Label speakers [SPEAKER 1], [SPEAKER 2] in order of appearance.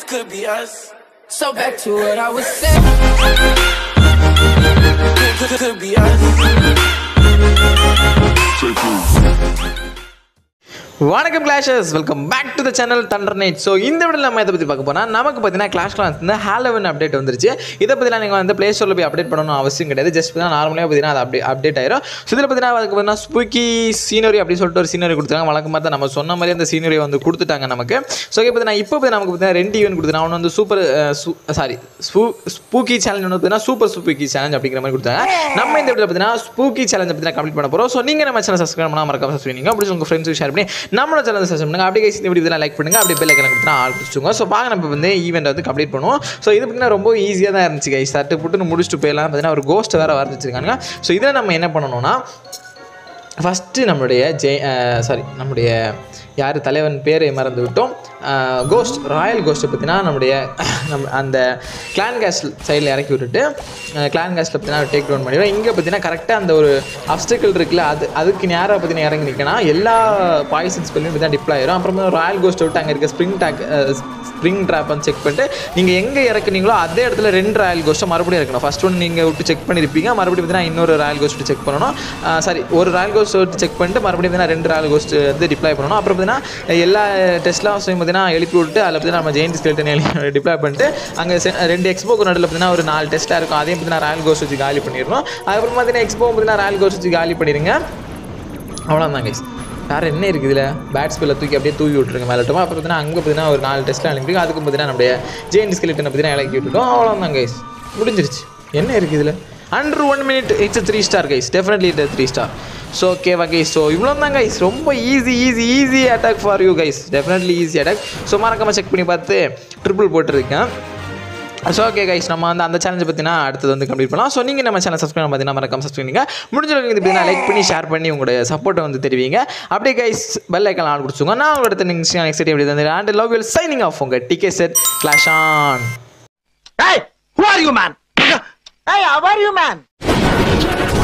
[SPEAKER 1] this could be us. So back to what I was saying. Could be us.
[SPEAKER 2] வணக்கம் clashers, welcome back to the channel Thunder Knight. So இந்த வீடியோவில் நம்ம இதை பற்றி பார்க்க போனால் நமக்கு பார்த்தீங்கன்னா கிளாஷ் வந்து ஹாலோவின் அப்டேட் வந்துருச்சு. இதை பற்றிலாம் நீங்கள் வந்து ப்ளே ஸ்டோரில் போய் அப்டேட் பண்ணணும் அவசியம் கிடையாது. ஜஸ்ட் பார்த்தீங்கன்னா நார்மலாக பார்த்தீங்கன்னா அது அப்டேட் ஆயிரும். ஸோ இதில் பார்த்தீங்கன்னா அதுக்கு பார்த்தீங்கன்னா ஸ்பூக்கி சீனரி அப்படின்னு சொல்லிட்டு ஒரு சீனரி கொடுத்தாங்க. வழக்கமாக தான் நம்ம சொன்ன மாதிரி அந்த சீனரி வந்து கொடுத்துட்டாங்க நமக்கு. ஸோ பார்த்தீங்கன்னா இப்போ நமக்கு பார்த்தீங்கன்னா 2 ஈவென்ட் கொடுத்தாங்க. அவன் வந்து ஸ்பூக்கி சேலஞ்ச் வந்து பார்த்தீங்கன்னா சூப்பர் ஸ்பூக்கி சேலஞ்ச் அப்படிங்கிற மாதிரி கொடுத்தாங்க. நம்ம இந்த வீடியோவில் பார்த்தீங்கன்னா ஸ்பூக்கி சேலஞ்ச் பார்த்தீங்கன்னா கம்ப்ளீட் பண்ண போகிறோம். ஸோ நீங்கள் நம்ம சேனல் சப்ஸ்கிரைப் பண்ணால் மறக்காம சப்ஸ்கிரைப் பண்ணுங்க. அப்படி உங்கள் ஃப்ரெண்ட்ஸுக்கு ஷேர் பண்ணி நம்மளோட சேனல் சப்ஸ்கிரைப் பண்ணுங்க. அப்படியே இந்த வீடியோ லைக் பண்ணுங்க. அப்படியே பெல் ஐகானை கொடுத்தா ஆல் கொடுத்துங்க. ஸோ பாங்க நம்ம வந்து ஈவெண்ட் வந்து கம்ப்ளீட் பண்ணுவோம். ஸோ இது பார்த்தீங்கன்னா ரொம்ப ஈஸியாக தான் இருந்துச்சு கைஸ். சட்டு புட்டுன்னு முடிச்சுட்டு போயிடலாம். பார்த்தீங்கன்னா ஒரு கோஸ்ட் வேறு வர வச்சுருக்காங்க. ஸோ இதில் நம்ம என்ன பண்ணணும்னா ஃபஸ்ட்டு நம்முடைய யார் தலைவன் பேரை மறந்து விட்டோம். கோஸ்ட் ராயல் கோஸ்ட்டை பார்த்தீங்கன்னா நம்ம அந்த கிளான் கேஸ்ட் சைடில் இறக்கி விட்டுட்டு கிளான் கேஸ்ட்டில் பார்த்தீங்கன்னா டேக் டவுன் பண்ணிடுவோம். இங்கே பார்த்தீங்கன்னா கரெக்டாக அந்த ஒரு அப்ஸ்டிக்கல் இருக்குல்ல, அதுக்கு நேராக பார்த்தீங்கன்னா இறங்கி நிற்கணும். எல்லா பாய்சன் ஸ்பெல்லையும் பார்த்தீங்கன்னா டிப்ளை ஆயிரும். அப்புறமா ராயல் கோஸ்ட்டை விட்டு அங்கே இருக்க ஸ்ப்ரிங் ட்ராப் வந்து செக் பண்ணிட்டு நீங்கள் எங்கே இறக்குனீங்களோ அதே இடத்துல 2 ராயல் கோஸ்ட்டை மறுபடியும் இறக்கணும். ஃபஸ்ட் ஒன்று நீங்கள் விட்டு செக் பண்ணியிருப்பீங்க, மறுபடியும் பார்த்தீங்கன்னா இன்னொரு ராயல் கோஸ்ட்டு செக் பண்ணணும். ஒரு ராயல் கோஸ்ட் விட்டு செக் பண்ணிட்டு மறுபடியும் பார்த்தீங்கன்னா 2 ராயல் கோஸ்ட் வந்து டிப்ளை பண்ணணும். அப்புறம் பார்த்தீங்கன்னா எல்லா டெஸ்ட்லாஸையும் பார்த்தீங்கன்னா எழுப்பி விட்டு அதில் பார்த்தீங்கன்னா நம்ம ஜெயின்ட் ஸ்கெல்டன் டிப்ளை பண்ணிட்டு அங்கே 2 எக்ஸ்போக்கு நடுவில் பார்த்தீங்கன்னா ஒரு 4 டெஸ்ட்டாக இருக்கும். அதையும் பார்த்தீங்கன்னா ராயல் கோஸ்ட் வச்சு காலி பண்ணிடணும். அதுக்கப்புறம் பார்த்தீங்கன்னா எக்ஸ்போ பார்த்தீங்கன்னா ராயல் கோஸ்ட் வச்சு காலி பண்ணிடுங்க. அவ்வளோதான் கைஸ். வேறு என்ன இருக்குது இதில்? பேட் ஸ்பெல்லை தூக்கி விட்டுருங்க மேலட்டும். அப்புறம் பார்த்தீங்கன்னா அங்கே பார்த்தீங்கன்னா ஒரு 4 டெஸ்ட்டில் அனுப்பி அதுக்கு பார்த்தீங்கன்னா நம்முடைய ஜெயின்ட் ஸ்கெல்டனை பார்த்தீங்கன்னா இறக்கி விட்டுட்டோம். அவ்வளோதான் கைஸ், முடிஞ்சிருச்சு. என்ன இருக்குது இதில்? Under 1 minute it's 3 star guys. Definitely it 3 star. So ஓகேவா கைஸ்? ஸோ இவ்வளோ தான் கைஸ். ரொம்ப easy attack for you guys. Definitely easy attack. So மறக்காமல் செக் பண்ணி பார்த்து ட்ரிபிள் போட்டுருக்கேன். ஸோ ஓகே கைஸ், நம்ம வந்து அந்த சேலஞ்சை பார்த்தீங்கன்னா அடுத்தது வந்து கம்ப்ளீட் பண்ணலாம். ஸோ நீங்கள் நம்ம சேனல் சப்ஸ்கிரைப் பார்த்தீங்கன்னா மறக்காம சப்ஸ்கிரைப் பண்ணுங்க. முடிஞ்சளவுக்கு இது பார்த்தீங்கன்னா லைக் பண்ணி ஷேர் பண்ணி உங்களுடைய சப்போர்ட்டை வந்து தெரிவிங்க. அப்படியே கைஸ் பெல் ஐக்கான் ஆல் கொடுத்துங்க. நான் உங்களோட அடுத்த நெக்ஸ்ட் எப்படி வந்து and love you signing off உங்கள் DK set clash on.
[SPEAKER 3] Hey, who are you, man? Hey, how are you, man?